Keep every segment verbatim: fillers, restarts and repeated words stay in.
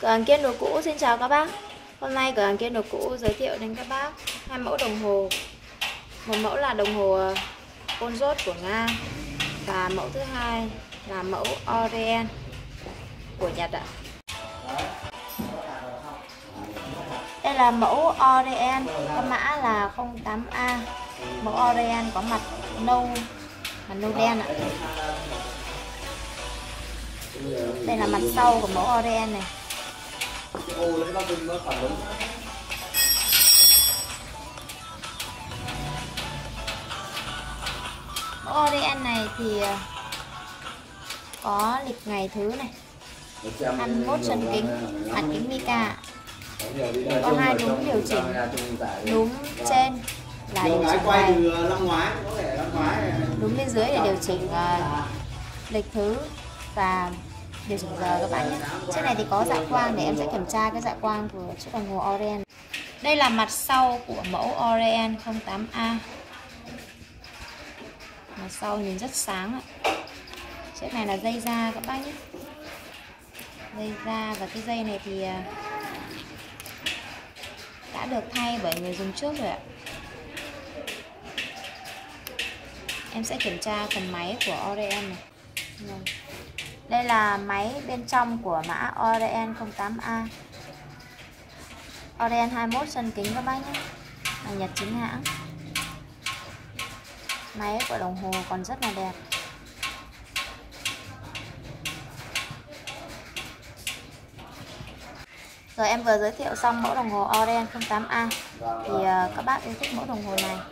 Cửa hàng Kiên Đồ Cũ xin chào các bác. Hôm nay cửa hàng Kiên Đồ Cũ giới thiệu đến các bác hai mẫu đồng hồ. Một mẫu là đồng hồ Ponzot của Nga và mẫu thứ hai là mẫu Orient của Nhật ạ. Đây là mẫu Orient, có mã là không tám A. Mẫu Orient có mặt nâu và nâu đen ạ. Đây là mặt sau của mẫu Orient này. Mẫu Orient này thì có lịch ngày thứ này, hai mươi mốt chân kính, mặt kính mica, có hai núm điều chỉnh. Núm trên là điều chỉnh ngày, núm bên dưới để điều chỉnh uh, lịch thứ và điều chỉnh giờ các bạn nhé. Chiếc này thì có dạ quang, để em sẽ kiểm tra cái dạ quang của chiếc đồng hồ Orient. Đây là mặt sau của mẫu Orient không tám A. Mặt sau nhìn rất sáng ạ. Chiếc này là dây da các bác nhé. Dây da, và cái dây này thì đã được thay bởi người dùng trước rồi ạ. Em sẽ kiểm tra phần máy của Orient này. Đây là máy bên trong của mã Orient không tám A. Orient hai mươi mốt chân kính các bác nhé, là Nhật chính hãng. Máy của đồng hồ còn rất là đẹp. Rồi em vừa giới thiệu xong mẫu đồng hồ Orient không tám A. Thì uh, các bác yêu thích mẫu đồng hồ này,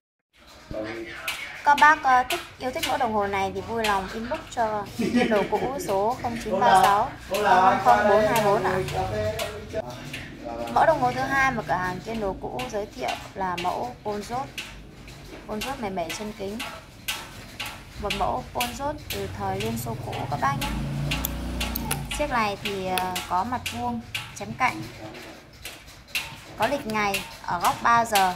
Các bác uh, thích yêu thích mẫu đồng hồ này thì vui lòng inbox cho Kiên Đồ Cũ số không chín ba sáu không không bốn hai bốn ạ. Mẫu đồng hồ thứ hai mà cửa hàng Kiên Đồ Cũ giới thiệu là mẫu Ponzot. Ponzot mười bảy chân kính. Một mẫu Ponzot từ thời Liên Xô cũ các bác nhé. Chiếc này thì uh, có mặt vuông, chém cạnh, có lịch ngày ở góc ba giờ.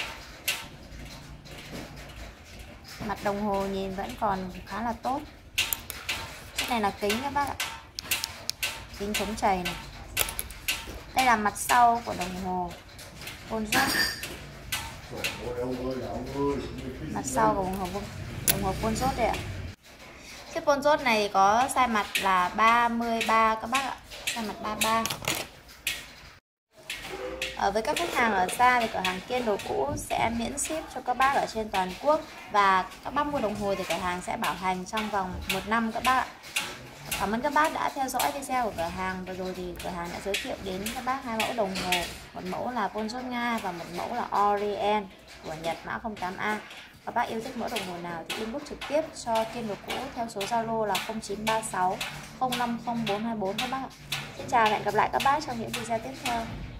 Mặt đồng hồ nhìn vẫn còn khá là tốt. Cái này là kính các bác ạ, kính chống chảy này. Đây là mặt sau của đồng hồ Ponzot. Mặt sau của đồng hồ đồng hồ Ponzot đây ạ. Chiếc Ponzot này có size mặt là ba mươi ba các bác ạ, size mặt ba mươi ba. Ở với các khách hàng ở xa thì cửa hàng Kiên Đồ Cũ sẽ miễn ship cho các bác ở trên toàn quốc, và các bác mua đồng hồ thì cửa hàng sẽ bảo hành trong vòng một năm các bác ạ. Cảm ơn các bác đã theo dõi video của cửa hàng. Vừa rồi thì cửa hàng đã giới thiệu đến các bác hai mẫu đồng hồ, một mẫu là Ponzot Nga và một mẫu là Orient của Nhật mã không tám A. Các bác yêu thích mẫu đồng hồ nào thì inbox trực tiếp cho Kiên Đồ Cũ theo số Zalo là không chín ba sáu không năm không bốn hai bốn các bác ạ. Xin chào và hẹn gặp lại các bác trong những video tiếp theo.